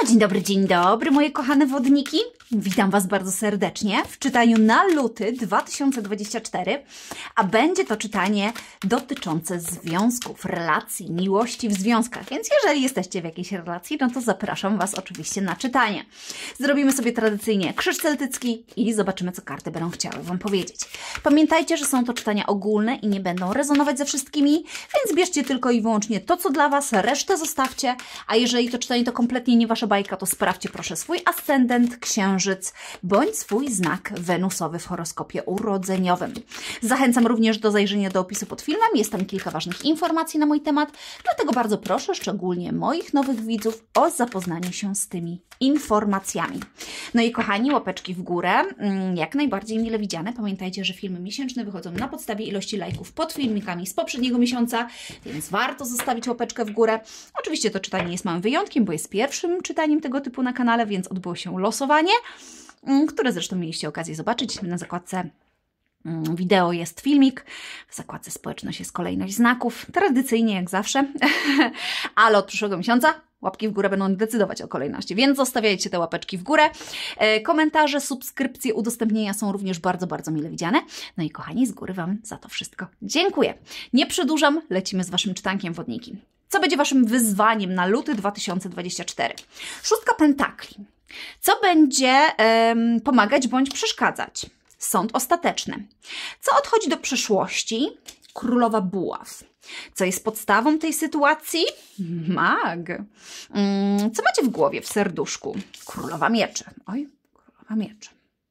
Dzień dobry, moje kochane wodniki. Witam Was bardzo serdecznie w czytaniu na luty 2024, a będzie to czytanie dotyczące związków, relacji, miłości w związkach, więc jeżeli jesteście w jakiejś relacji, no to zapraszam Was oczywiście na czytanie. Zrobimy sobie tradycyjnie krzyż celtycki i zobaczymy, co karty będą chciały Wam powiedzieć. Pamiętajcie, że są to czytania ogólne i nie będą rezonować ze wszystkimi, więc bierzcie tylko i wyłącznie to, co dla Was, resztę zostawcie, a jeżeli to czytanie to kompletnie nie Wasza bajka, to sprawdźcie proszę swój ascendent, księżyc, bądź swój znak wenusowy w horoskopie urodzeniowym. Zachęcam również do zajrzenia do opisu pod filmem, jest tam kilka ważnych informacji na mój temat, dlatego bardzo proszę, szczególnie moich nowych widzów, o zapoznanie się z tymi informacjami. No i kochani, łapeczki w górę, jak najbardziej mile widziane. Pamiętajcie, że filmy miesięczne wychodzą na podstawie ilości lajków pod filmikami z poprzedniego miesiąca, więc warto zostawić łapeczkę w górę. Oczywiście to czytanie jest małym wyjątkiem, bo jest pierwszym czytaniem tego typu na kanale, więc odbyło się losowanie, które zresztą mieliście okazję zobaczyć. Na zakładce wideo jest filmik, w zakładce społeczność jest kolejność znaków, tradycyjnie jak zawsze, ale od przyszłego miesiąca łapki w górę będą decydować o kolejności, więc zostawiajcie te łapeczki w górę. Komentarze, subskrypcje, udostępnienia są również bardzo, bardzo mile widziane. No i kochani, z góry Wam za to wszystko dziękuję. Nie przedłużam, lecimy z Waszym czytankiem, wodniki. Co będzie Waszym wyzwaniem na luty 2024? Szóstka pentakli. Co będzie pomagać bądź przeszkadzać? Sąd ostateczny. Co odchodzi do przyszłości? Królowa buław. Co jest podstawą tej sytuacji? Mag. Co macie w głowie, w serduszku? Królowa mieczy. Oj, królowa mieczy.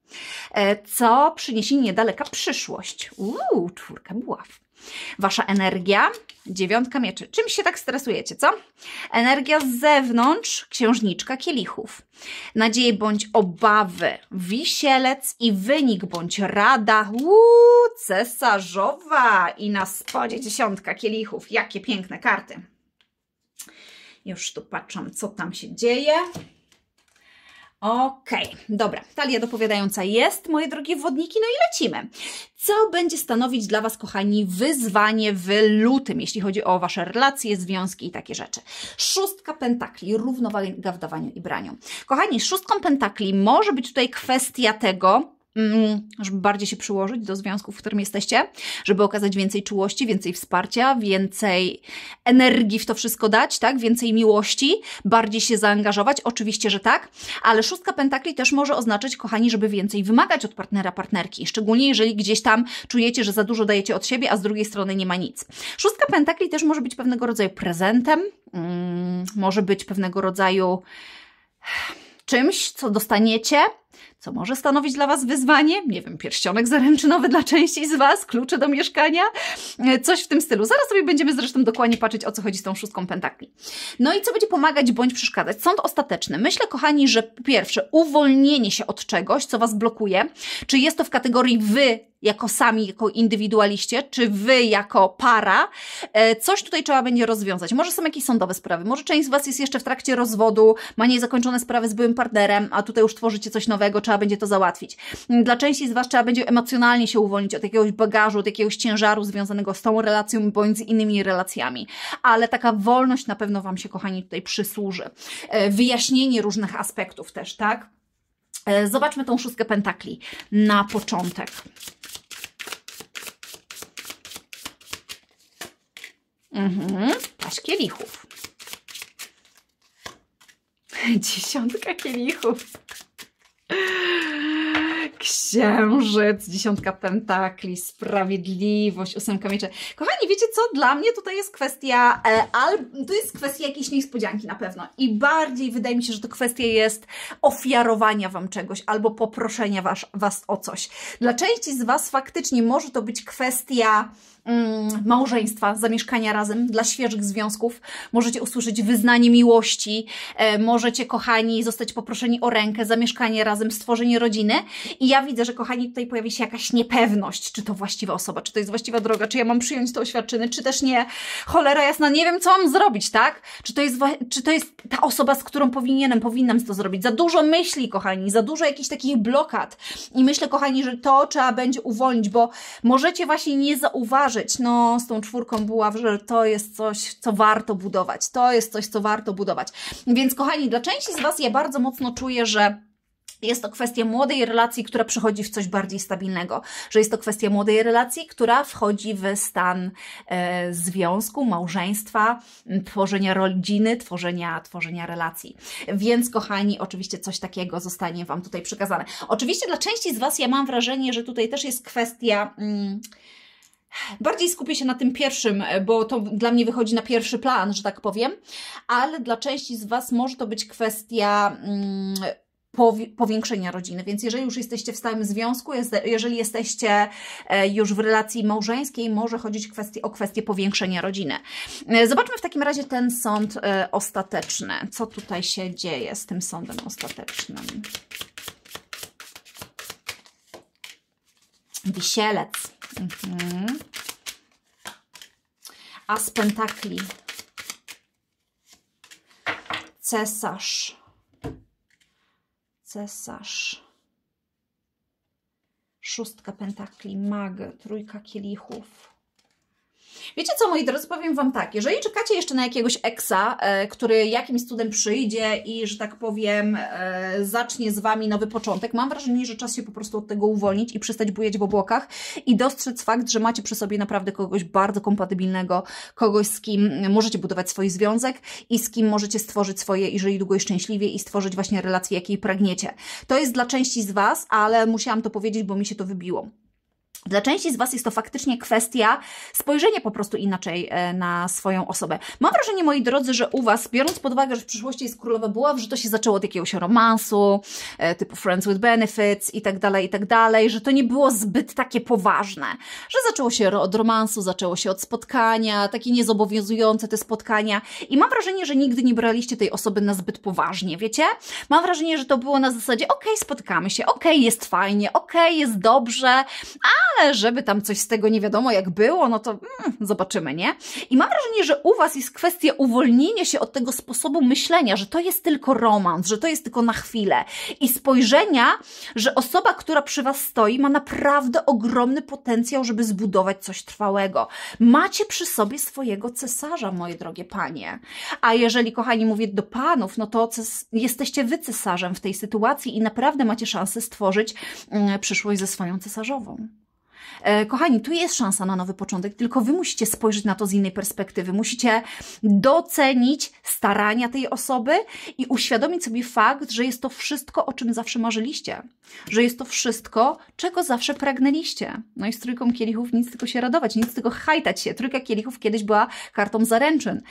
Co przyniesie niedaleka przyszłość? Czwórka buław. Wasza energia? Dziewiątka mieczy. Czym się tak stresujecie, co? Energia z zewnątrz, księżniczka kielichów. Nadzieje bądź obawy, wisielec i wynik bądź rada, cesarzowa i na spodzie dziesiątka kielichów. Jakie piękne karty. Już tu patrzę, co tam się dzieje. Okej, dobra, talia dopowiadająca jest, moje drogie wodniki, no i lecimy. Co będzie stanowić dla Was, kochani, wyzwanie w lutym, jeśli chodzi o Wasze relacje, związki i takie rzeczy? Szóstka pentakli, równowaga w dawaniu i braniu. Kochani, z szóstką pentakli może być tutaj kwestia tego, żeby bardziej się przyłożyć do związków, w którym jesteście, żeby okazać więcej czułości, więcej wsparcia, więcej energii w to wszystko dać, tak? Więcej miłości, bardziej się zaangażować, oczywiście, że tak, ale szóstka pentakli też może oznaczać, kochani, żeby więcej wymagać od partnera, partnerki, szczególnie jeżeli gdzieś tam czujecie, że za dużo dajecie od siebie, a z drugiej strony nie ma nic. Szóstka pentakli też może być pewnego rodzaju prezentem, może być pewnego rodzaju czymś, co dostaniecie, co może stanowić dla Was wyzwanie, nie wiem, pierścionek zaręczynowy dla części z Was, klucze do mieszkania, coś w tym stylu. Zaraz sobie będziemy zresztą dokładnie patrzeć, o co chodzi z tą szóstką pentakli. No i co będzie pomagać bądź przeszkadzać? Sąd ostateczny. Myślę, kochani, że po pierwsze uwolnienie się od czegoś, co Was blokuje. Czy jest to w kategorii Wy jako sami, jako indywidualiście, czy Wy jako para, coś tutaj trzeba będzie rozwiązać. Może są jakieś sądowe sprawy, może część z Was jest jeszcze w trakcie rozwodu, ma niezakończone sprawy z byłym partnerem, a tutaj już tworzycie coś nowego, trzeba będzie to załatwić. Dla części z Was trzeba będzie emocjonalnie się uwolnić od jakiegoś bagażu, od jakiegoś ciężaru związanego z tą relacją bądź z innymi relacjami. Ale taka wolność na pewno Wam się, kochani, tutaj przysłuży. Wyjaśnienie różnych aspektów też, tak? Zobaczmy tą szóstkę pentakli na początek. Paź kielichów. Dziesiątka kielichów. Księżyc, dziesiątka pentakli, sprawiedliwość, ósemka mieczy. Kochani, wiecie co? Dla mnie tutaj jest kwestia, to jest kwestia jakiejś niespodzianki na pewno. I bardziej wydaje mi się, że to kwestia jest ofiarowania Wam czegoś albo poproszenia Was o coś. Dla części z Was faktycznie może to być kwestia małżeństwa, zamieszkania razem, dla świeżych związków. Możecie usłyszeć wyznanie miłości, możecie, kochani, zostać poproszeni o rękę, zamieszkanie razem, stworzenie rodziny. I ja widzę, że, kochani, tutaj pojawi się jakaś niepewność, czy to właściwa osoba, czy to jest właściwa droga, czy ja mam przyjąć te oświadczyny, czy też nie. Cholera jasna, nie wiem, co mam zrobić, tak? Czy to jest ta osoba, z którą powinnam to zrobić? Za dużo myśli, kochani, za dużo jakichś takich blokad. I myślę, kochani, że to trzeba będzie uwolnić, bo możecie właśnie nie zauważyć, kojarzyć, no, z tą czwórką buław, że to jest coś, co warto budować. To jest coś, co warto budować. Więc kochani, dla części z Was ja bardzo mocno czuję, że jest to kwestia młodej relacji, która przechodzi w coś bardziej stabilnego. Że jest to kwestia młodej relacji, która wchodzi w stan związku, małżeństwa, tworzenia rodziny, tworzenia relacji. Więc kochani, oczywiście coś takiego zostanie Wam tutaj przekazane. Oczywiście dla części z Was ja mam wrażenie, że tutaj też jest kwestia... bardziej skupię się na tym pierwszym, bo to dla mnie wychodzi na pierwszy plan, że tak powiem, ale dla części z Was może to być kwestia... powiększenia rodziny, więc jeżeli już jesteście w stałym związku, jeżeli jesteście już w relacji małżeńskiej, może chodzić o kwestię powiększenia rodziny. Zobaczmy w takim razie ten sąd ostateczny. Co tutaj się dzieje z tym sądem ostatecznym? Wisielec. As pentakli. Cesarz. Szóstka pentakli, mag, trójka kielichów. Wiecie co, moi drodzy, powiem Wam tak, jeżeli czekacie jeszcze na jakiegoś eksa, który jakimś cudem przyjdzie i, że tak powiem, zacznie z Wami nowy początek, mam wrażenie, że czas się po prostu od tego uwolnić i przestać bujać w obłokach i dostrzec fakt, że macie przy sobie naprawdę kogoś bardzo kompatybilnego, kogoś, z kim możecie budować swój związek i z kim możecie stworzyć swoje i żyć długo i szczęśliwie i stworzyć właśnie relację, jakiej pragniecie. To jest dla części z Was, ale musiałam to powiedzieć, bo mi się to wybiło. Dla części z Was jest to faktycznie kwestia spojrzenia po prostu inaczej na swoją osobę. Mam wrażenie, moi drodzy, że u Was, biorąc pod uwagę, że w przyszłości jest Królowa Buław, że to się zaczęło od jakiegoś romansu, typu Friends with Benefits i tak dalej, że to nie było zbyt takie poważne, że zaczęło się od romansu, zaczęło się od spotkania, takie niezobowiązujące te spotkania i mam wrażenie, że nigdy nie braliście tej osoby na zbyt poważnie, wiecie? Mam wrażenie, że to było na zasadzie, okej, spotykamy się, okej, jest fajnie, okej, jest dobrze, ale żeby tam coś z tego nie wiadomo jak było, no to zobaczymy, nie? I mam wrażenie, że u Was jest kwestia uwolnienia się od tego sposobu myślenia, że to jest tylko romans, że to jest tylko na chwilę i spojrzenia, że osoba, która przy Was stoi, ma naprawdę ogromny potencjał, żeby zbudować coś trwałego. Macie przy sobie swojego cesarza, moje drogie panie. A jeżeli, kochani, mówię do panów, no to jesteście Wy cesarzem w tej sytuacji i naprawdę macie szansę stworzyć przyszłość ze swoją cesarzową. Kochani, tu jest szansa na nowy początek, tylko Wy musicie spojrzeć na to z innej perspektywy. Musicie docenić starania tej osoby i uświadomić sobie fakt, że jest to wszystko, o czym zawsze marzyliście. Że jest to wszystko, czego zawsze pragnęliście. No i z trójką kielichów nic tylko się radować, nic tylko hajtać się. Trójka kielichów kiedyś była kartą zaręczyn,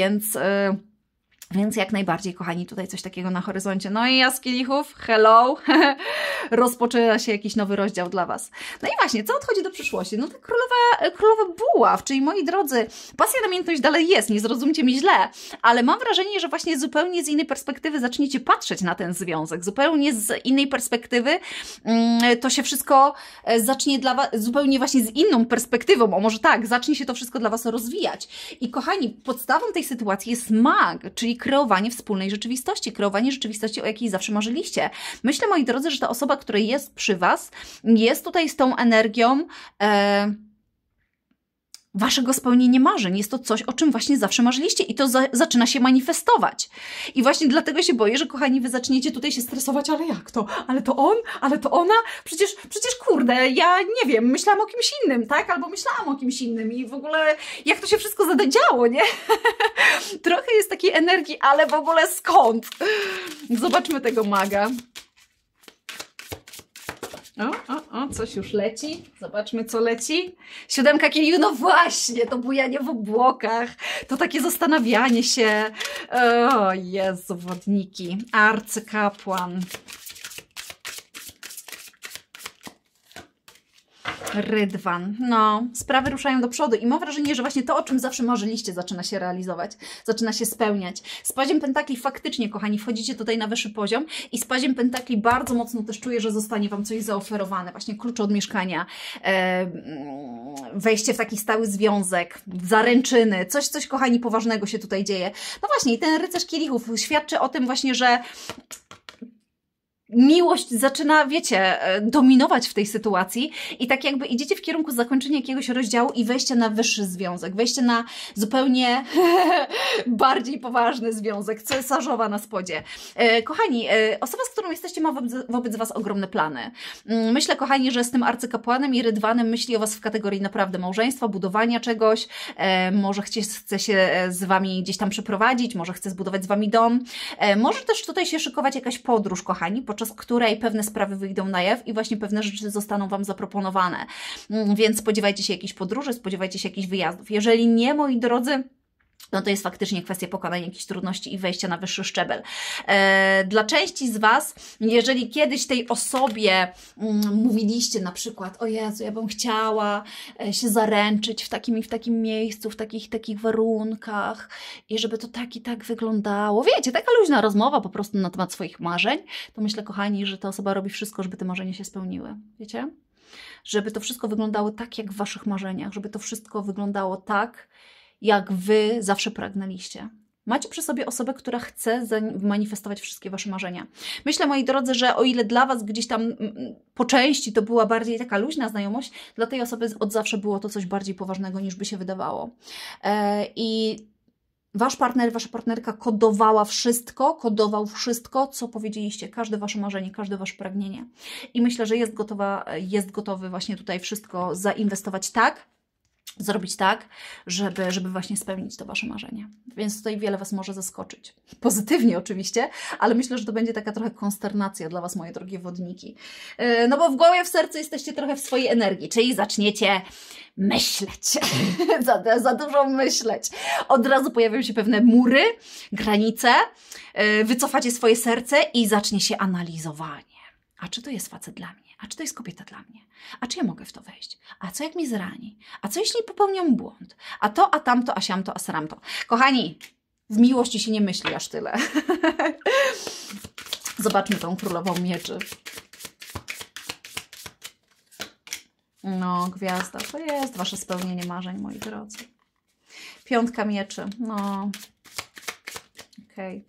więc jak najbardziej, kochani, tutaj coś takiego na horyzoncie. No i ja z kielichów, hello, rozpoczyna się jakiś nowy rozdział dla Was. No i właśnie, co odchodzi do przyszłości? No ta królowa buław, czyli moi drodzy, pasja, namiętność dalej jest, nie zrozumcie mi źle, ale mam wrażenie, że właśnie zupełnie z innej perspektywy zaczniecie patrzeć na ten związek, zupełnie z innej perspektywy to się wszystko zacznie dla Was, zupełnie właśnie z inną perspektywą, o może tak, zacznie się to wszystko dla Was rozwijać. I kochani, podstawą tej sytuacji jest mag, czyli kreowanie wspólnej rzeczywistości, kreowanie rzeczywistości, o jakiej zawsze marzyliście. Myślę, moi drodzy, że ta osoba, która jest przy Was, jest tutaj z tą energią Waszego spełnienia marzeń. Jest to coś, o czym właśnie zawsze marzyliście i to zaczyna się manifestować. I właśnie dlatego się boję, że kochani, Wy zaczniecie tutaj się stresować, ale jak to? Ale to on? Ale to ona? Przecież kurde, ja nie wiem, myślałam o kimś innym, tak? Albo myślałam o kimś innym i w ogóle jak to się wszystko zadziało, nie? Trochę jest takiej energii, ale w ogóle skąd? Zobaczmy tego maga. Coś już leci. Zobaczmy, co leci. Siódemka kielichów, no właśnie, to bujanie w obłokach, to takie zastanawianie się. O Jezu, wodniki. Arcykapłan. Rydwan. No, sprawy ruszają do przodu i mam wrażenie, że właśnie to, o czym zawsze marzyliście, zaczyna się realizować, zaczyna się spełniać. Z paziem pentakli faktycznie, kochani, wchodzicie tutaj na wyższy poziom i z paziem pentakli bardzo mocno też czuję, że zostanie Wam coś zaoferowane. Właśnie klucze od mieszkania, wejście w taki stały związek, zaręczyny, coś, kochani, poważnego się tutaj dzieje. No właśnie, i ten rycerz kielichów świadczy o tym właśnie, że miłość zaczyna, wiecie, dominować w tej sytuacji i tak jakby idziecie w kierunku zakończenia jakiegoś rozdziału i wejścia na wyższy związek, wejście na zupełnie bardziej poważny związek, cesarzowa na spodzie. Kochani, osoba, z którą jesteście, ma wobec Was ogromne plany. Myślę, kochani, że z tym arcykapłanem i rydwanem myśli o Was w kategorii naprawdę małżeństwa, budowania czegoś, może chce się z Wami gdzieś tam przeprowadzić, może chce zbudować z Wami dom, może też tutaj się szykować jakaś podróż, kochani, podczas której pewne sprawy wyjdą na jaw i właśnie pewne rzeczy zostaną Wam zaproponowane. Więc spodziewajcie się jakichś podróży, spodziewajcie się jakichś wyjazdów. Jeżeli nie, moi drodzy, no to jest faktycznie kwestia pokonania jakichś trudności i wejścia na wyższy szczebel. Dla części z Was, jeżeli kiedyś tej osobie mówiliście na przykład, o Jezu, ja bym chciała się zaręczyć w takim i w takim miejscu, w takich warunkach i żeby to tak i tak wyglądało. Wiecie, taka luźna rozmowa po prostu na temat swoich marzeń, to myślę, kochani, że ta osoba robi wszystko, żeby te marzenia się spełniły. Wiecie? Żeby to wszystko wyglądało tak, jak w Waszych marzeniach, żeby to wszystko wyglądało tak, jak Wy zawsze pragnęliście. Macie przy sobie osobę, która chce manifestować wszystkie Wasze marzenia. Myślę, moi drodzy, że o ile dla Was gdzieś tam po części to była bardziej taka luźna znajomość, dla tej osoby od zawsze było to coś bardziej poważnego, niż by się wydawało. I Wasz partner, Wasza partnerka kodował wszystko, co powiedzieliście, każde Wasze marzenie, każde Wasze pragnienie. I myślę, że jest gotowy właśnie tutaj wszystko zainwestować tak, zrobić tak, żeby właśnie spełnić to Wasze marzenie. Więc tutaj wiele Was może zaskoczyć. Pozytywnie oczywiście, ale myślę, że to będzie taka trochę konsternacja dla Was, moje drogie wodniki. No bo w głowie, w sercu jesteście trochę w swojej energii, czyli zaczniecie myśleć, za dużo myśleć. Od razu pojawią się pewne mury, granice, wycofacie swoje serce i zacznie się analizowanie. A czy to jest facet dla mnie? A czy to jest kobieta dla mnie? A czy ja mogę w to wejść? A co jak mnie zrani? A co jeśli popełniam błąd? A to, a tamto, a siamto, a sramto. Kochani, w miłości się nie myśli aż tyle. Zobaczmy tą królową mieczy. No, gwiazda, to jest Wasze spełnienie marzeń, moi drodzy. Piątka mieczy, no. Okej.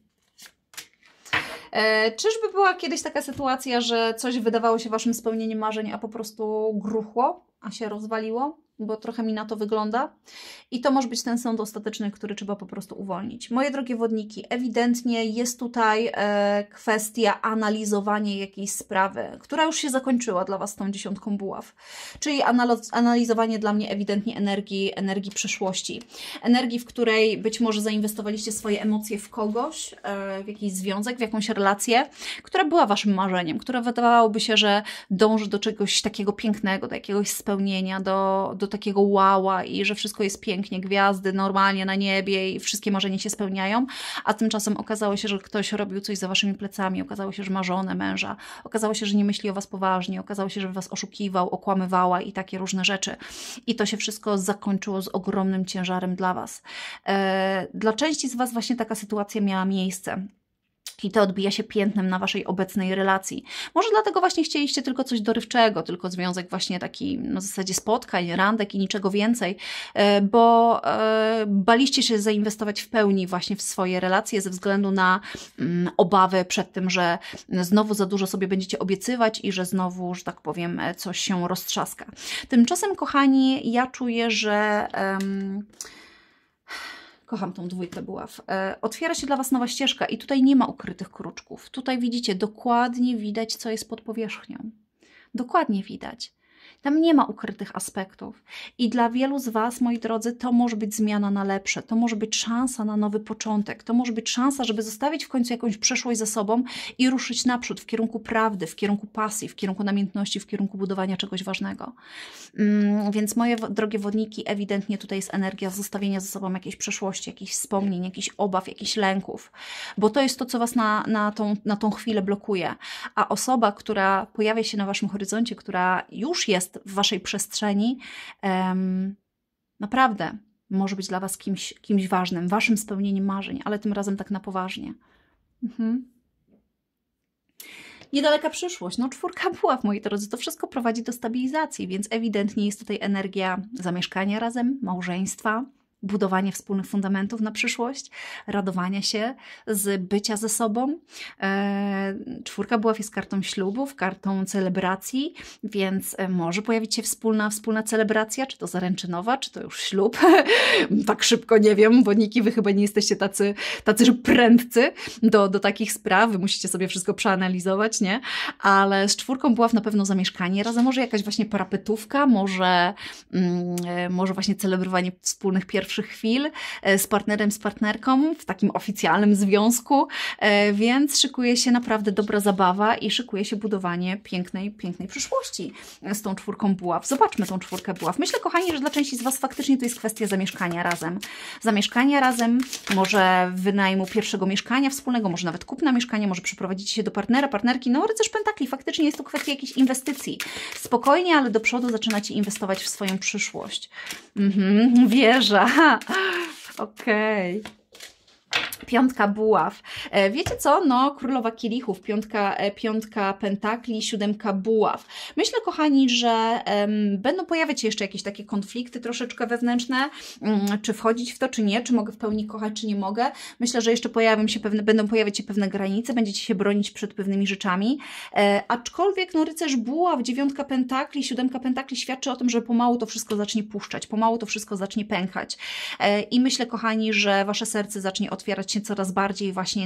Czyżby była kiedyś taka sytuacja, że coś wydawało się Waszym spełnieniem marzeń, a po prostu gruchło, a się rozwaliło? Bo trochę mi na to wygląda. I to może być ten sąd ostateczny, który trzeba po prostu uwolnić. Moje drogie wodniki, ewidentnie jest tutaj kwestia analizowania jakiejś sprawy, która już się zakończyła dla Was tą 10 buław. Czyli analizowanie dla mnie ewidentnie energii przyszłości. Energii, w której być może zainwestowaliście swoje emocje w kogoś, w jakiś związek, w jakąś relację, która była Waszym marzeniem, która wydawałoby się, że dąży do czegoś takiego pięknego, do jakiegoś spełnienia, do takiego wała i że wszystko jest pięknie, gwiazdy normalnie na niebie i wszystkie marzenia się spełniają, a tymczasem okazało się, że ktoś robił coś za Waszymi plecami, okazało się, że ma żonę, męża, okazało się, że nie myśli o Was poważnie, okazało się, że Was oszukiwał, okłamywała i takie różne rzeczy. I to się wszystko zakończyło z ogromnym ciężarem dla Was. Dla części z Was właśnie taka sytuacja miała miejsce. I to odbija się piętnem na Waszej obecnej relacji. Może dlatego właśnie chcieliście tylko coś dorywczego, tylko związek właśnie taki na zasadzie spotkań, randek i niczego więcej, bo baliście się zainwestować w pełni właśnie w swoje relacje ze względu na obawy przed tym, że znowu za dużo sobie będziecie obiecywać i że znowu, że tak powiem, coś się roztrzaska. Tymczasem, kochani, ja czuję, że... Kocham tą dwójkę buław. Otwiera się dla Was nowa ścieżka i tutaj nie ma ukrytych kruczków. Tutaj widzicie, dokładnie widać, co jest pod powierzchnią. Dokładnie widać. Tam nie ma ukrytych aspektów. I dla wielu z Was, moi drodzy, to może być zmiana na lepsze. To może być szansa na nowy początek. To może być szansa, żeby zostawić w końcu jakąś przeszłość za sobą i ruszyć naprzód w kierunku prawdy, w kierunku pasji, w kierunku namiętności, w kierunku budowania czegoś ważnego. Więc moje drogie wodniki, ewidentnie tutaj jest energia zostawienia za sobą jakiejś przeszłości, jakichś wspomnień, jakichś obaw, jakichś lęków. Bo to jest to, co Was na tą chwilę blokuje. A osoba, która pojawia się na Waszym horyzoncie, która już jest w Waszej przestrzeni, naprawdę może być dla Was kimś ważnym, Waszym spełnieniem marzeń, ale tym razem tak na poważnie. Niedaleka przyszłość, no 4 buław, moi drodzy, to wszystko prowadzi do stabilizacji, więc ewidentnie jest tutaj energia zamieszkania razem, małżeństwa, budowanie wspólnych fundamentów na przyszłość, radowania się z bycia ze sobą. Czwórka buław jest kartą ślubów, kartą celebracji, więc może pojawić się wspólna celebracja, czy to zaręczynowa, czy to już ślub. Tak szybko nie wiem, bo Niki, wy chyba nie jesteście tacy prędcy do takich spraw, wy musicie sobie wszystko przeanalizować, nie? Ale z czwórką buław na pewno zamieszkanie razem, może jakaś właśnie parapetówka, może właśnie celebrowanie wspólnych pierwszych chwil z partnerem, z partnerką w takim oficjalnym związku, więc szykuje się naprawdę dobra zabawa i szykuje się budowanie pięknej przyszłości z tą czwórką buław. Zobaczmy tą czwórkę buław. Myślę, kochani, że dla części z Was faktycznie to jest kwestia zamieszkania razem. Zamieszkania razem, może wynajmu pierwszego mieszkania wspólnego, może nawet kupna mieszkania, może przeprowadzicie się do partnera, partnerki. No, rycerz pentakli, faktycznie jest to kwestia jakichś inwestycji. Spokojnie, ale do przodu zaczynacie inwestować w swoją przyszłość. Wieża. Okej. Piątka buław. Wiecie co? No, królowa kielichów, piątka pentakli, siódemka buław. Myślę, kochani, że będą pojawiać się jeszcze jakieś takie konflikty troszeczkę wewnętrzne, czy wchodzić w to, czy nie, czy mogę w pełni kochać, czy nie mogę. Myślę, że jeszcze będą pojawiać się pewne granice, będziecie się bronić przed pewnymi rzeczami. Aczkolwiek, no, rycerz buław, dziewiątka pentakli, siódemka pentakli świadczy o tym, że pomału to wszystko zacznie puszczać, pomału to wszystko zacznie pękać. I myślę, kochani, że Wasze serce zacznie otwierać się coraz bardziej właśnie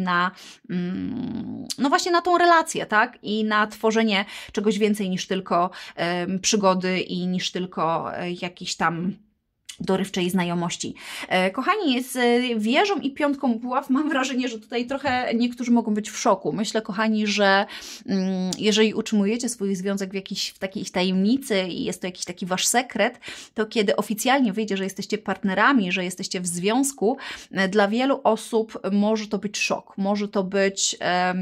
no właśnie na tą relację, tak? I na tworzenie czegoś więcej niż tylko przygody i niż tylko jakiś tam dorywczej znajomości. Kochani, z wieżą i piątką buław mam wrażenie, że tutaj trochę niektórzy mogą być w szoku. Myślę, kochani, że jeżeli utrzymujecie swój związek w takiej tajemnicy i jest to jakiś taki Wasz sekret, to kiedy oficjalnie wyjdzie, że jesteście partnerami, że jesteście w związku, dla wielu osób może to być szok. Może to być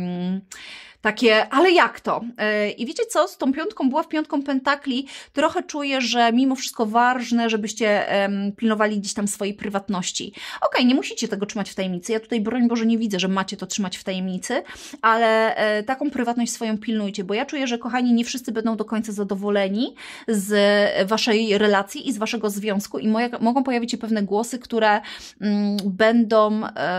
takie, ale jak to? I wiecie co? Z tą piątką buław, piątką pentakli trochę czuję, że mimo wszystko ważne, żebyście pilnowali gdzieś tam swojej prywatności. Okej, nie musicie tego trzymać w tajemnicy. Ja tutaj, broń Boże, nie widzę, że macie to trzymać w tajemnicy, ale taką prywatność swoją pilnujcie, bo ja czuję, że, kochani, nie wszyscy będą do końca zadowoleni z Waszej relacji i z Waszego związku i mogą pojawić się pewne głosy, które będą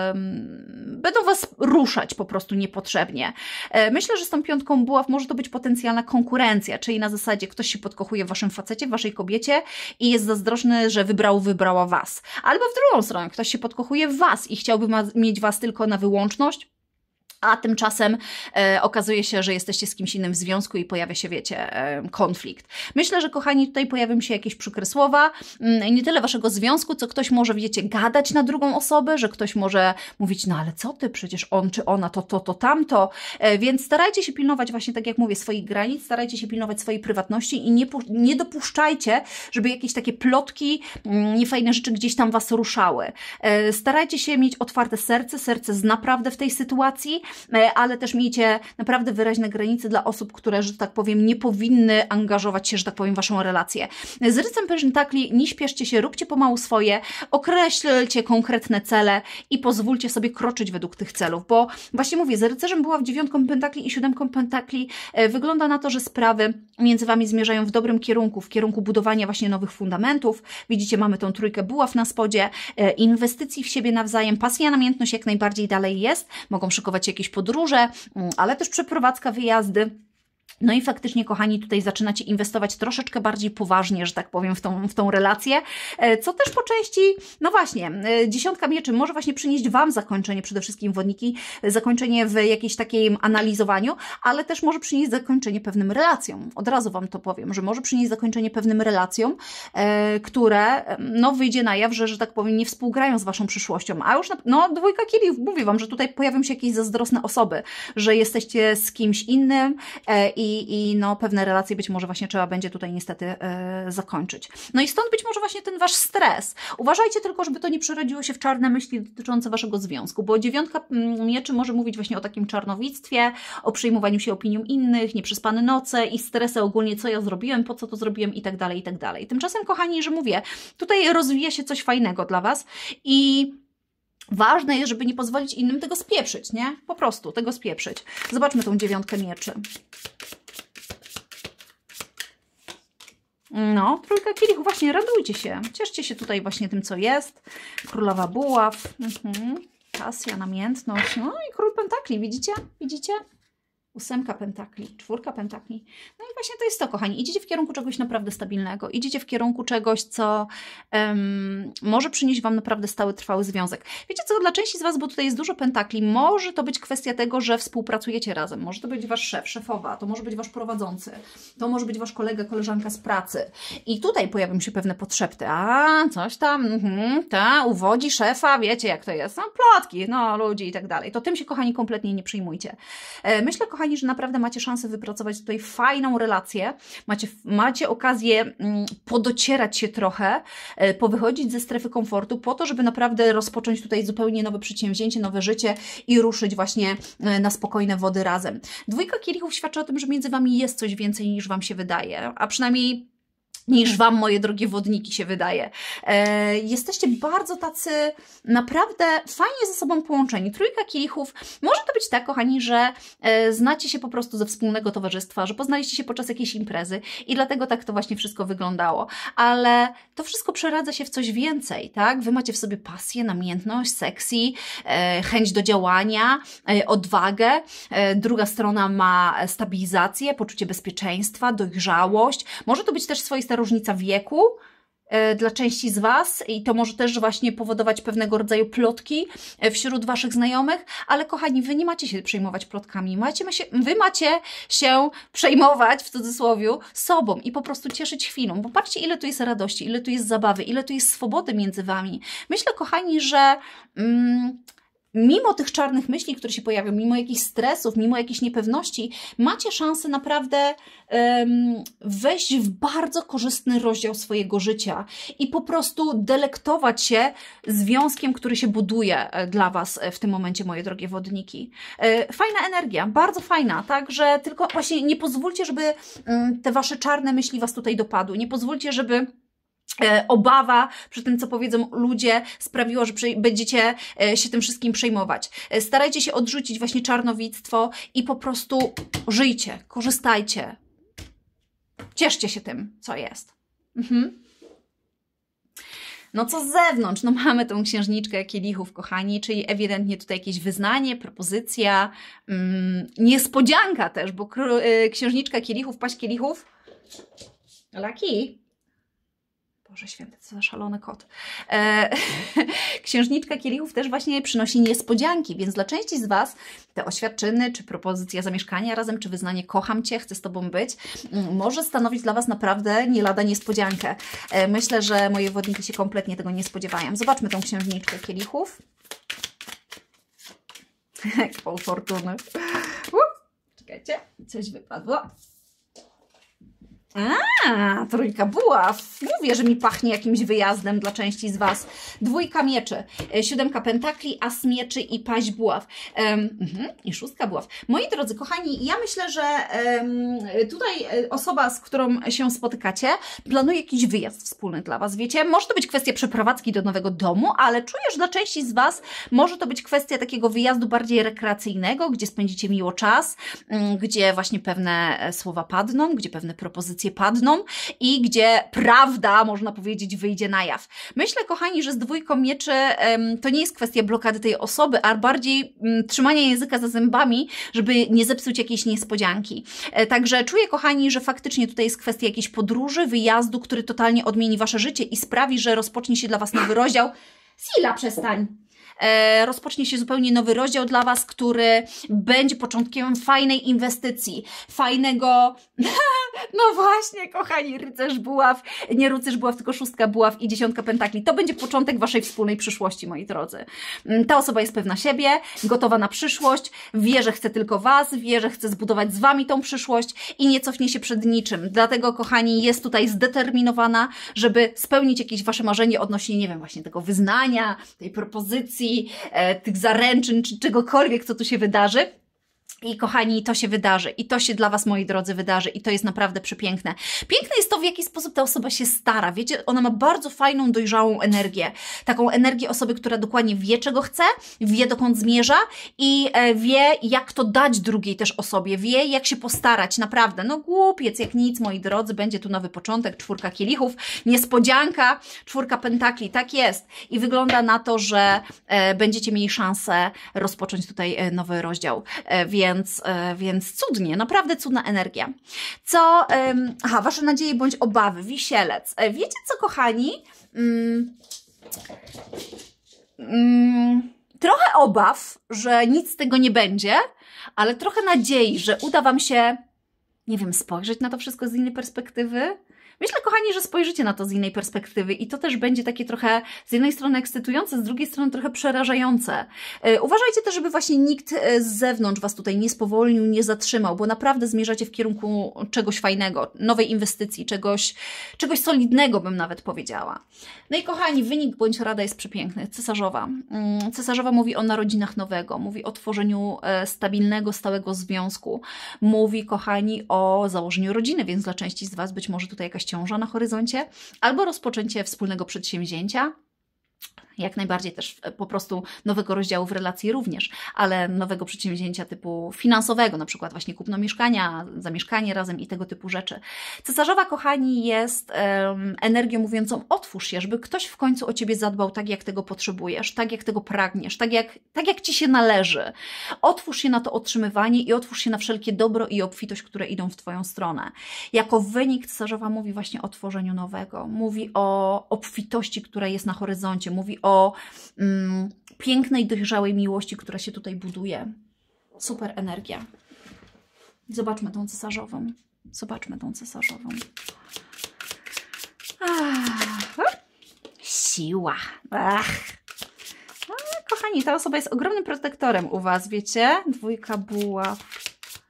Was ruszać po prostu niepotrzebnie. Myślę, że z tą piątką buław może to być potencjalna konkurencja, czyli na zasadzie ktoś się podkochuje w Waszym facecie, w Waszej kobiecie i jest zazdrosny, że wybrała Was. Albo w drugą stronę, ktoś się podkochuje w Was i chciałby mieć Was tylko na wyłączność, a tymczasem okazuje się, że jesteście z kimś innym w związku i pojawia się, wiecie, konflikt. Myślę, że, kochani, tutaj pojawią się jakieś przykre słowa, nie tyle Waszego związku, co ktoś może, wiecie, gadać na drugą osobę, że ktoś może mówić, no ale co Ty, przecież on czy ona, to tamto, więc starajcie się pilnować właśnie, tak jak mówię, swoich granic, starajcie się pilnować swojej prywatności i nie dopuszczajcie, żeby jakieś takie plotki, niefajne rzeczy gdzieś tam Was ruszały. Starajcie się mieć otwarte serce zna prawdę w tej sytuacji, ale też miejcie naprawdę wyraźne granice dla osób, które, że tak powiem, nie powinny angażować się, że tak powiem, w Waszą relację. Z rycerem pentakli nie śpieszcie się, róbcie pomału swoje, określcie konkretne cele i pozwólcie sobie kroczyć według tych celów, bo właśnie mówię, z rycerzem buław, dziewiątką pentakli i siódemką pentakli wygląda na to, że sprawy między Wami zmierzają w dobrym kierunku, w kierunku budowania właśnie nowych fundamentów. Widzicie, mamy tą trójkę buław na spodzie, inwestycji w siebie nawzajem, pasja, namiętność jak najbardziej dalej jest, mogą szykować jakieś podróże, ale też przeprowadzka, wyjazdy. No i faktycznie, kochani, tutaj zaczynacie inwestować troszeczkę bardziej poważnie, że tak powiem, w tą relację, co też po części, no właśnie, dziesiątka mieczy może właśnie przynieść Wam zakończenie, przede wszystkim wodniki, zakończenie w jakimś takim analizowaniu, ale też może przynieść zakończenie pewnym relacjom. Od razu Wam to powiem, że może przynieść zakończenie pewnym relacjom, które, no, wyjdzie na jaw, że tak powiem, nie współgrają z Waszą przyszłością. A już, no, dwójka kielichów, mówię Wam, że tutaj pojawią się jakieś zazdrosne osoby, że jesteście z kimś innym i no, pewne relacje być może właśnie trzeba będzie tutaj niestety zakończyć. No i stąd być może właśnie ten Wasz stres. Uważajcie tylko, żeby to nie przerodziło się w czarne myśli dotyczące Waszego związku, bo dziewiątka mieczy może mówić właśnie o takim czarnowictwie, o przejmowaniu się opinią innych, nieprzespane noce i stresy ogólnie, co ja zrobiłem, po co to zrobiłem i tak dalej, i tak dalej. Tymczasem, kochani, że mówię, tutaj rozwija się coś fajnego dla Was i ważne jest, żeby nie pozwolić innym tego spieprzyć, nie? Po prostu tego spieprzyć. Zobaczmy tą dziewiątkę mieczy. No, trójka kielichów, właśnie radujcie się. Cieszcie się tutaj właśnie tym, co jest. Królowa buław. Pasja, namiętność. No i król pentakli, widzicie? Widzicie? 8 pentakli, 4 pentakli. No i właśnie to jest to, kochani. Idziecie w kierunku czegoś naprawdę stabilnego. Idziecie w kierunku czegoś, co może przynieść Wam naprawdę stały, trwały związek. Wiecie co, dla części z Was, bo tutaj jest dużo pentakli, może to być kwestia tego, że współpracujecie razem. Może to być Wasz szef, szefowa, to może być Wasz prowadzący, to może być Wasz kolega, koleżanka z pracy. I tutaj pojawią się pewne podszepty. A, coś tam, uwodzi szefa, wiecie jak to jest. No, plotki, no, ludzi i tak dalej. To tym się, kochani, kompletnie nie przejmujcie. Myślę, kochani, że naprawdę macie szansę wypracować tutaj fajną relację, macie okazję podocierać się trochę, powychodzić ze strefy komfortu po to, żeby naprawdę rozpocząć tutaj zupełnie nowe przedsięwzięcie, nowe życie i ruszyć właśnie na spokojne wody razem. Dwójka kielichów świadczy o tym, że między Wami jest coś więcej niż Wam się wydaje, a przynajmniej niż Wam, moje drogie wodniki, się wydaje. Jesteście bardzo tacy naprawdę fajnie ze sobą połączeni. Trójka kielichów, może to być tak, kochani, że znacie się po prostu ze wspólnego towarzystwa, że poznaliście się podczas jakiejś imprezy i dlatego tak to właśnie wszystko wyglądało. Ale to wszystko przeradza się w coś więcej, tak? Wy macie w sobie pasję, namiętność, sexy, chęć do działania, odwagę. Druga strona ma stabilizację, poczucie bezpieczeństwa, dojrzałość. Może to być też swoista różnica wieku dla części z Was i to może też właśnie powodować pewnego rodzaju plotki wśród Waszych znajomych, ale kochani, Wy nie macie się przejmować plotkami, Wy macie się przejmować, w cudzysłowie, sobą i po prostu cieszyć chwilą, bo patrzcie, ile tu jest radości, ile tu jest zabawy, ile tu jest swobody między Wami. Myślę, kochani, że mimo tych czarnych myśli, które się pojawią, mimo jakichś stresów, mimo jakiejś niepewności, macie szansę naprawdę wejść w bardzo korzystny rozdział swojego życia i po prostu delektować się związkiem, który się buduje dla Was w tym momencie, moje drogie wodniki. Fajna energia, bardzo fajna, także tylko właśnie nie pozwólcie, żeby te Wasze czarne myśli Was tutaj dopadły. Nie pozwólcie, żeby obawa przy tym, co powiedzą ludzie, sprawiło, że będziecie się tym wszystkim przejmować. Starajcie się odrzucić właśnie czarnowictwo i po prostu żyjcie, korzystajcie. Cieszcie się tym, co jest. No co z zewnątrz? No mamy tą księżniczkę kielichów, kochani, czyli ewidentnie tutaj jakieś wyznanie, propozycja, niespodzianka też, bo księżniczka kielichów, paść kielichów, laki. Boże święty, co za szalony kot. Księżniczka kielichów też właśnie przynosi niespodzianki, więc dla części z Was te oświadczyny, czy propozycja zamieszkania razem, czy wyznanie kocham Cię, chcę z Tobą być, może stanowić dla Was naprawdę nie lada niespodziankę. Myślę, że moje wodniki się kompletnie tego nie spodziewają. Zobaczmy tą księżniczkę kielichów. Koło fortuny. Czekajcie, coś wypadło. A, trójka buław. Mówię, że mi pachnie jakimś wyjazdem dla części z Was. Dwójka mieczy, 7 pentakli, as mieczy i paść buław. I 6 buław. Moi drodzy, kochani, ja myślę, że tutaj osoba, z którą się spotykacie, planuje jakiś wyjazd wspólny dla Was, wiecie? Może to być kwestia przeprowadzki do nowego domu, ale czuję, że dla części z Was może to być kwestia takiego wyjazdu bardziej rekreacyjnego, gdzie spędzicie miło czas, gdzie właśnie pewne słowa padną, gdzie pewne propozycje padną i gdzie prawda, można powiedzieć, wyjdzie na jaw. Myślę, kochani, że z dwójką mieczy to nie jest kwestia blokady tej osoby, a bardziej trzymania języka za zębami, żeby nie zepsuć jakiejś niespodzianki. Także czuję, kochani, że faktycznie tutaj jest kwestia jakiejś podróży, wyjazdu, który totalnie odmieni Wasze życie i sprawi, że rozpocznie się dla Was nowy rozdział. Sila, przestań! Rozpocznie się zupełnie nowy rozdział dla Was, który będzie początkiem fajnej inwestycji, fajnego, no właśnie, kochani, rycerz buław, nie rycerz buław, tylko 6 buław i 10 pentakli. To będzie początek Waszej wspólnej przyszłości, moi drodzy. Ta osoba jest pewna siebie, gotowa na przyszłość, wie, że chce tylko Was, wie, że chce zbudować z Wami tą przyszłość i nie cofnie się przed niczym. Dlatego, kochani, jest tutaj zdeterminowana, żeby spełnić jakieś Wasze marzenie odnośnie, nie wiem, właśnie tego wyznania, tej propozycji, tych zaręczyn, czy czegokolwiek, co tu się wydarzy. I kochani, to się wydarzy. I to się dla Was, moi drodzy, wydarzy. I to jest naprawdę przepiękne. Piękne jest to, w jaki sposób ta osoba się stara. Wiecie, ona ma bardzo fajną, dojrzałą energię. Taką energię osoby, która dokładnie wie, czego chce, wie, dokąd zmierza i wie, jak to dać drugiej też osobie. Wie, jak się postarać. Naprawdę. No głupiec jak nic, moi drodzy. Będzie tu nowy początek. 4 kielichów. Niespodzianka. 4 pentakli. Tak jest. I wygląda na to, że będziecie mieli szansę rozpocząć tutaj nowy rozdział. Więc cudnie, naprawdę cudna energia. Co, Wasze nadzieje bądź obawy, Wisielec. Wiecie co, kochani? Trochę obaw, że nic z tego nie będzie, ale trochę nadziei, że uda Wam się, nie wiem, spojrzeć na to wszystko z innej perspektywy. Myślę, kochani, że spojrzycie na to z innej perspektywy i to też będzie takie trochę z jednej strony ekscytujące, z drugiej strony trochę przerażające. Uważajcie też, żeby właśnie nikt z zewnątrz Was tutaj nie spowolnił, nie zatrzymał, bo naprawdę zmierzacie w kierunku czegoś fajnego, nowej inwestycji, czegoś solidnego, bym nawet powiedziała. No i kochani, wynik bądź rada jest przepiękny. Cesarzowa. Cesarzowa mówi o narodzinach nowego, mówi o tworzeniu stabilnego, stałego związku. Mówi, kochani, o założeniu rodziny, więc dla części z Was być może tutaj jakaś ciąża na horyzoncie, albo rozpoczęcie wspólnego przedsięwzięcia, jak najbardziej też po prostu nowego rozdziału w relacji również, ale nowego przedsięwzięcia typu finansowego, na przykład właśnie kupno mieszkania, zamieszkanie razem i tego typu rzeczy. Cesarzowa, kochani, jest energią mówiącą otwórz się, żeby ktoś w końcu o Ciebie zadbał tak, jak tego potrzebujesz, tak, jak tego pragniesz, tak jak Ci się należy. Otwórz się na to otrzymywanie i otwórz się na wszelkie dobro i obfitość, które idą w Twoją stronę. Jako wynik cesarzowa mówi właśnie o tworzeniu nowego, mówi o obfitości, która jest na horyzoncie, mówi o pięknej, dojrzałej miłości, która się tutaj buduje. Super energia. Zobaczmy tą cesarzową. Zobaczmy tą cesarzową. Siła. Kochani, ta osoba jest ogromnym protektorem u Was, wiecie? 2 buław.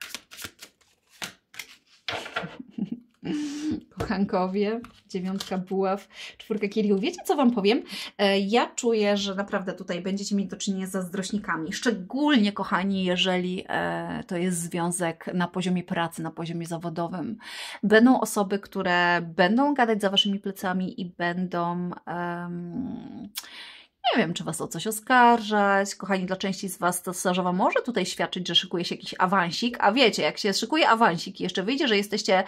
Kochankowie, 9 buław, 4 kielichów. Wiecie, co Wam powiem? Ja czuję, że naprawdę tutaj będziecie mieli do czynienia z zazdrośnikami. Szczególnie, kochani, jeżeli to jest związek na poziomie pracy, na poziomie zawodowym. Będą osoby, które będą gadać za Waszymi plecami i będą... nie wiem, czy Was o coś oskarżać. Kochani, dla części z Was to cesarzowa może tutaj świadczyć, że szykuje się jakiś awansik, a wiecie, jak się szykuje awansik i jeszcze wyjdzie, że jesteście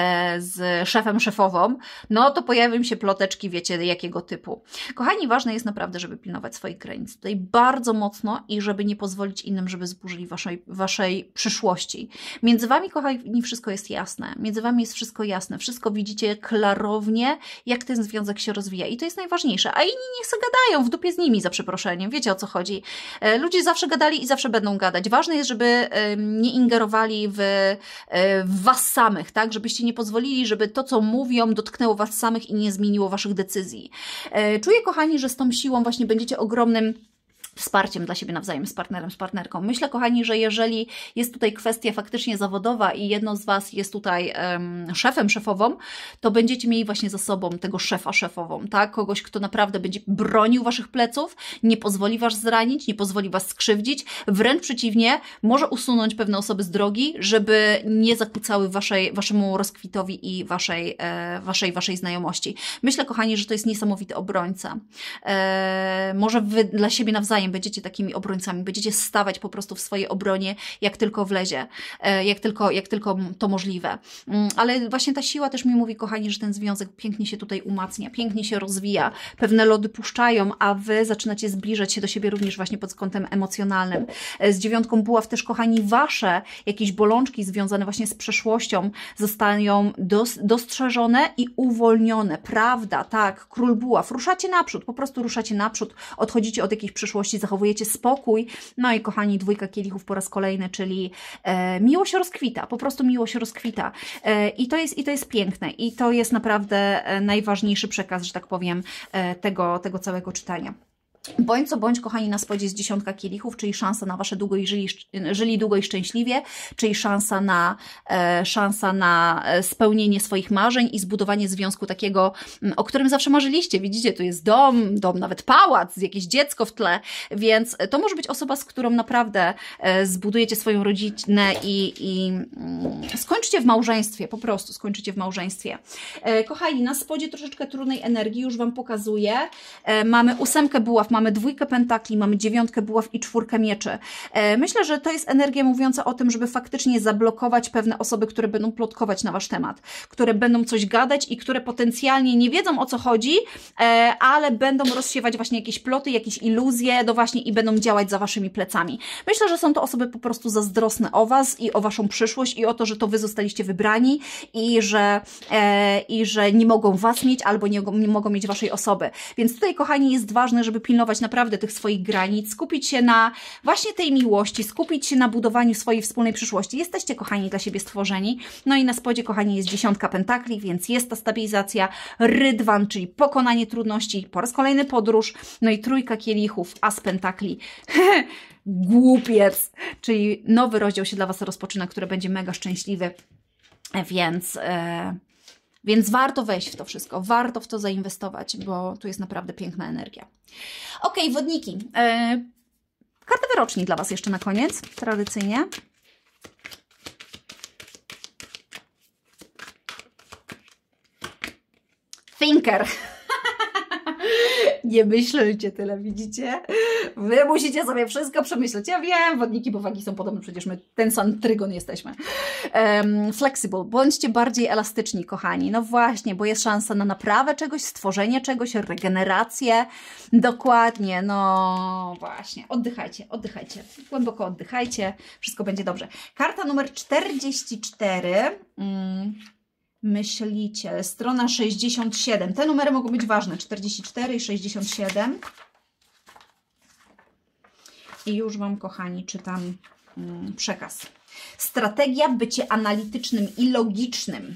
z szefem, szefową, no to pojawią się ploteczki, wiecie, jakiego typu. Kochani, ważne jest naprawdę, żeby pilnować swoich granic tutaj bardzo mocno i żeby nie pozwolić innym, żeby zburzyli waszej przyszłości. Między Wami, kochani, wszystko jest jasne. Między Wami jest wszystko jasne. Wszystko widzicie klarownie, jak ten związek się rozwija i to jest najważniejsze. A inni niech se gadają w dupie z nimi, za przeproszeniem. Wiecie, o co chodzi. Ludzie zawsze gadali i zawsze będą gadać. Ważne jest, żeby nie ingerowali w Was samych, tak? Żebyście nie pozwolili, żeby to, co mówią, dotknęło Was samych i nie zmieniło Waszych decyzji. Czuję, kochani, że z tą siłą właśnie będziecie ogromnym wsparciem dla siebie nawzajem, z partnerem, z partnerką. Myślę, kochani, że jeżeli jest tutaj kwestia faktycznie zawodowa i jedno z Was jest tutaj szefem, szefową, to będziecie mieli właśnie za sobą tego szefa, szefową, tak? Kogoś, kto naprawdę będzie bronił Waszych pleców, nie pozwoli Was zranić, nie pozwoli Was skrzywdzić, wręcz przeciwnie, może usunąć pewne osoby z drogi, żeby nie zakłócały Waszemu rozkwitowi i Waszej znajomości. Myślę, kochani, że to jest niesamowity obrońca. Może Wy dla siebie nawzajem będziecie takimi obrońcami, będziecie stawać po prostu w swojej obronie, jak tylko wlezie, jak tylko to możliwe. Ale właśnie ta siła też mi mówi, kochani, że ten związek pięknie się tutaj umacnia, pięknie się rozwija, pewne lody puszczają, a Wy zaczynacie zbliżać się do siebie również właśnie pod kątem emocjonalnym. Z 9 buław też, kochani, Wasze jakieś bolączki związane właśnie z przeszłością zostają dostrzeżone i uwolnione. Prawda, tak, król buław. Ruszacie naprzód, po prostu ruszacie naprzód, odchodzicie od jakiejś przyszłości, zachowujecie spokój. No i kochani, 2 kielichów po raz kolejny, czyli miłość rozkwita, po prostu miłość rozkwita. I to jest piękne i to jest naprawdę najważniejszy przekaz, że tak powiem, tego całego czytania. Bądź co bądź, kochani, na spodzie jest 10 kielichów, czyli szansa na Wasze żyli długo i szczęśliwie, czyli szansa na spełnienie swoich marzeń i zbudowanie związku takiego, o którym zawsze marzyliście. Widzicie, tu jest dom, nawet pałac, jakieś dziecko w tle, więc to może być osoba, z którą naprawdę zbudujecie swoją rodzinę i skończycie w małżeństwie, po prostu skończycie w małżeństwie. Kochani, na spodzie troszeczkę trudnej energii, już Wam pokazuję. Mamy 8 buław, mamy 2 pentakli, mamy 9 buław i 4 mieczy. Myślę, że to jest energia mówiąca o tym, żeby faktycznie zablokować pewne osoby, które będą plotkować na Wasz temat, które będą coś gadać i które potencjalnie nie wiedzą, o co chodzi, ale będą rozsiewać właśnie jakieś ploty, jakieś iluzje, właśnie i będą działać za Waszymi plecami. Myślę, że są to osoby po prostu zazdrosne o Was i o Waszą przyszłość i o to, że to Wy zostaliście wybrani i że nie mogą Was mieć albo nie mogą mieć Waszej osoby. Więc tutaj, kochani, jest ważne, żeby pilnować naprawdę tych swoich granic, skupić się na właśnie tej miłości, skupić się na budowaniu swojej wspólnej przyszłości. Jesteście, kochani, dla siebie stworzeni. No i na spodzie, kochani, jest 10 pentakli, więc jest ta stabilizacja, rydwan, czyli pokonanie trudności, po raz kolejny podróż, no i 3 kielichów, as pentakli. Głupiec, czyli nowy rozdział się dla Was rozpoczyna, który będzie mega szczęśliwy, więc warto wejść w to wszystko, warto w to zainwestować, bo tu jest naprawdę piękna energia. Ok, wodniki. Karta wyroczni dla Was jeszcze na koniec, tradycyjnie. Thinker. Nie myślcie tyle, widzicie? Wy musicie sobie wszystko przemyśleć. Ja wiem, wodniki, bo wagi są podobne, przecież my ten sam trygon jesteśmy. Flexible. Bądźcie bardziej elastyczni, kochani. No właśnie, bo jest szansa na naprawę czegoś, stworzenie czegoś, regenerację. Dokładnie, no właśnie. Oddychajcie, oddychajcie. Głęboko oddychajcie. Wszystko będzie dobrze. Karta numer 44. Myśliciel, strona 67. Te numery mogą być ważne, 44 i 67. I już Wam, kochani, czytam przekaz. Strategia bycie analitycznym i logicznym.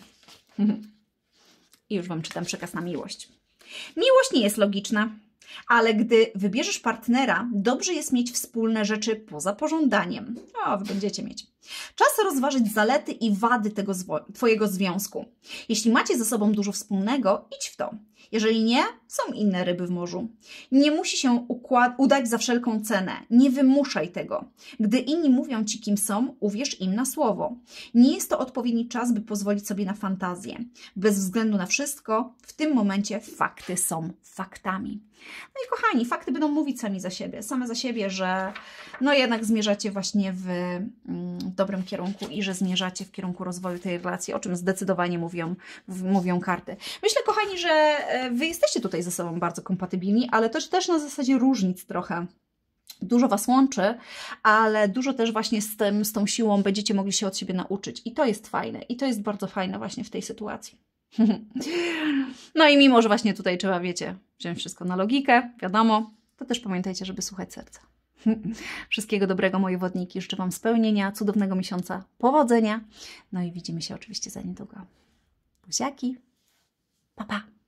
I już Wam czytam przekaz na miłość. Miłość nie jest logiczna, ale gdy wybierzesz partnera, dobrze jest mieć wspólne rzeczy poza pożądaniem. O, Wy będziecie mieć. Czas rozważyć zalety i wady Twojego związku. Jeśli macie ze sobą dużo wspólnego, idź w to. Jeżeli nie, są inne ryby w morzu. Nie musi się udać za wszelką cenę. Nie wymuszaj tego. Gdy inni mówią Ci, kim są, uwierz im na słowo. Nie jest to odpowiedni czas, by pozwolić sobie na fantazję. Bez względu na wszystko, w tym momencie fakty są faktami. No i kochani, fakty będą mówić same za siebie, że no jednak zmierzacie właśnie w dobrym kierunku i że zmierzacie w kierunku rozwoju tej relacji, o czym zdecydowanie mówią karty. Myślę, kochani, że Wy jesteście tutaj ze sobą bardzo kompatybilni, ale też na zasadzie różnic trochę. Dużo Was łączy, ale dużo też właśnie z tą siłą będziecie mogli się od siebie nauczyć. I to jest fajne. I to jest bardzo fajne właśnie w tej sytuacji. No i mimo, że właśnie tutaj trzeba, wiecie, wziąć wszystko na logikę, wiadomo, to też pamiętajcie, żeby słuchać serca. Wszystkiego dobrego, moje wodniki. Życzę Wam spełnienia, cudownego miesiąca, powodzenia. No i widzimy się oczywiście za niedługo. Buziaki. Pa, pa.